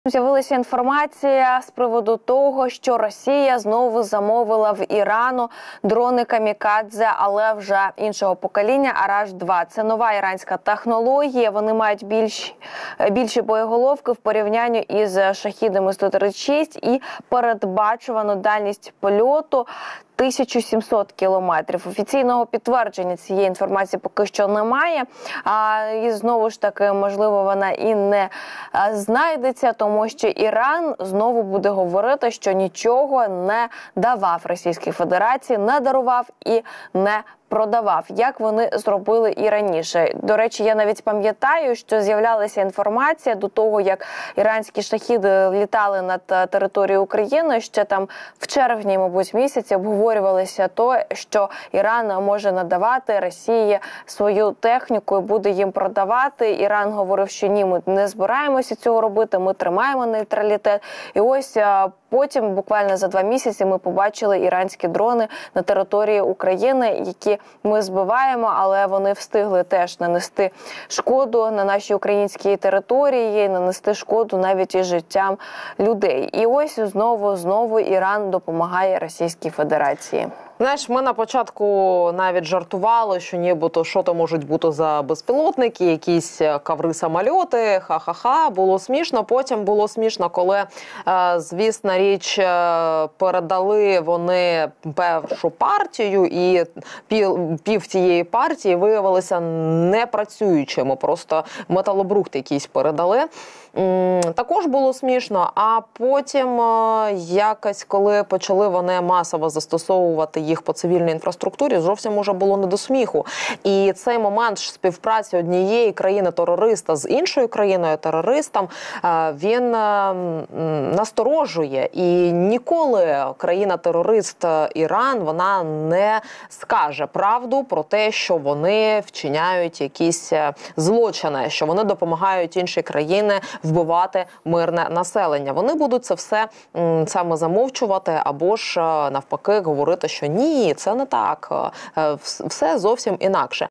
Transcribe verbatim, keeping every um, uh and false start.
З'явилася інформація з приводу того, що Росія знову замовила в Ірану дрони камікадзе, але вже іншого покоління Араш два. Це нова іранська технологія, вони мають більш, більші боєголовки в порівнянні із шахідами сто тридцять шість і передбачувану дальність польоту тисячу сімсот кілометрів. Офіційного підтвердження цієї інформації поки що немає. А, і знову ж таки, можливо, вона і не а, знайдеться, тому що Іран знову буде говорити, що нічого не давав Російській Федерації, не дарував і не продавав, як вони зробили і раніше. До речі, я навіть пам'ятаю, що з'являлася інформація до того, як іранські шахіди літали над територією України, ще там в червні, мабуть, місяці обговорювалося то, що Іран може надавати Росії свою техніку і буде їм продавати. Іран говорив, що ні, ми не збираємося цього робити, ми тримаємо нейтралітет. І ось потім, буквально за два місяці, ми побачили іранські дрони на території України, які ми збиваємо, але вони встигли теж нанести шкоду на нашій українській території, нанести шкоду навіть і життям людей. І ось знову, знову Іран допомагає Російській Федерації. Знаєш, ми на початку навіть жартували, що нібито що то можуть бути за безпілотники, якісь каври-самольоти, ха-ха-ха, було смішно. Потім було смішно, коли, звісна річ, передали вони першу партію, і пів, пів цієї партії виявилися непрацюючими, просто металобрухт якийсь передали. Також було смішно, а потім якось, коли почали вони масово застосовувати їх по цивільній інфраструктурі, зовсім уже було не до сміху. І цей момент співпраці однієї країни-терориста з іншою країною-терористом, він насторожує. І ніколи країна-терорист Іран, вона не скаже правду про те, що вони вчиняють якісь злочини, що вони допомагають іншій країні вбивати мирне населення. Вони будуть це все м, саме замовчувати або ж навпаки говорити, що ні, це не так, все зовсім інакше.